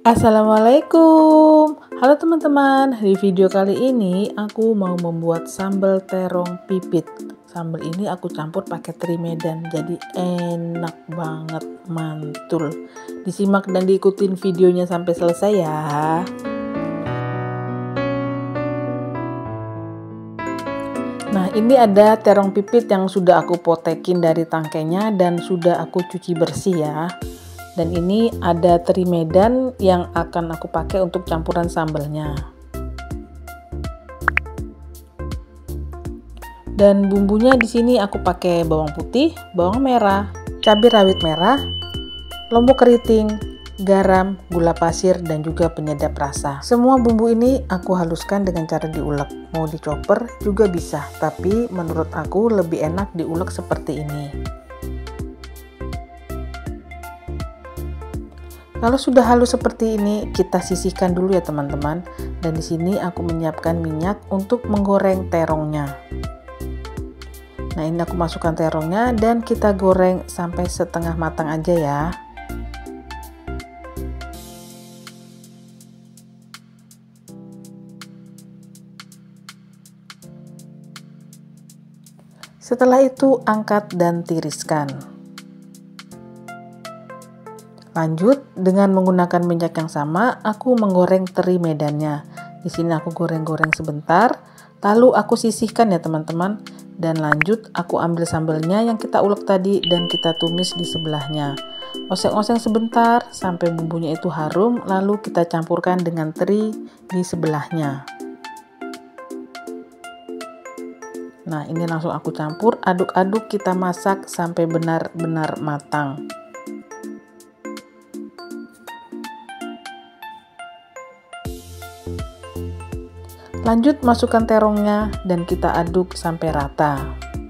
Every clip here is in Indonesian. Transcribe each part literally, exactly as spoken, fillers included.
Assalamualaikum. Halo teman-teman, di video kali ini aku mau membuat sambal terong pipit. Sambal ini aku campur pakai teri Medan, jadi enak banget, mantul. Disimak dan diikutin videonya sampai selesai ya. Nah, ini ada terong pipit yang sudah aku potekin dari tangkainya dan sudah aku cuci bersih ya. Dan ini ada teri Medan yang akan aku pakai untuk campuran sambalnya. Dan bumbunya di sini aku pakai bawang putih, bawang merah, cabai rawit merah, lombok keriting, garam, gula pasir, dan juga penyedap rasa. Semua bumbu ini aku haluskan dengan cara diulek. Mau dicoper juga bisa, tapi menurut aku lebih enak diulek seperti ini. Kalau sudah halus seperti ini, kita sisihkan dulu ya teman-teman. Dan di sini aku menyiapkan minyak untuk menggoreng terongnya. Nah, ini aku masukkan terongnya dan kita goreng sampai setengah matang aja ya. Setelah itu angkat dan tiriskan. Lanjut, dengan menggunakan minyak yang sama, aku menggoreng teri Medannya. Di sini aku goreng-goreng sebentar, lalu aku sisihkan ya teman-teman. Dan lanjut, aku ambil sambalnya yang kita ulek tadi dan kita tumis di sebelahnya. Oseng-oseng sebentar sampai bumbunya itu harum, lalu kita campurkan dengan teri di sebelahnya. Nah, ini langsung aku campur, aduk-aduk, kita masak sampai benar-benar matang. Lanjut, masukkan terongnya dan kita aduk sampai rata.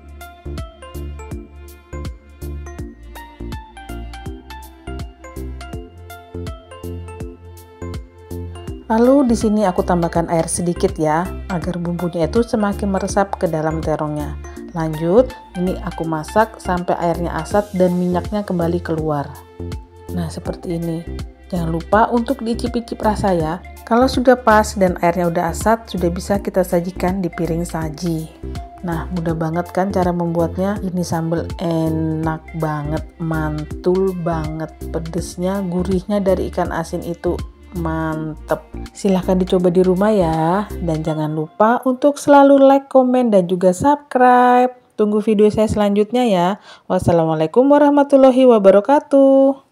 Lalu di sini aku tambahkan air sedikit ya, agar bumbunya itu semakin meresap ke dalam terongnya. Lanjut, ini aku masak sampai airnya asat dan minyaknya kembali keluar. Nah, seperti ini. Jangan lupa untuk diicip-icip rasa ya. Kalau sudah pas dan airnya udah asat, sudah bisa kita sajikan di piring saji. Nah, mudah banget kan cara membuatnya? Ini sambal enak banget, mantul banget. Pedesnya, gurihnya dari ikan asin itu mantep. Silahkan dicoba di rumah ya. Dan jangan lupa untuk selalu like, komen, dan juga subscribe. Tunggu video saya selanjutnya ya. Wassalamualaikum warahmatullahi wabarakatuh.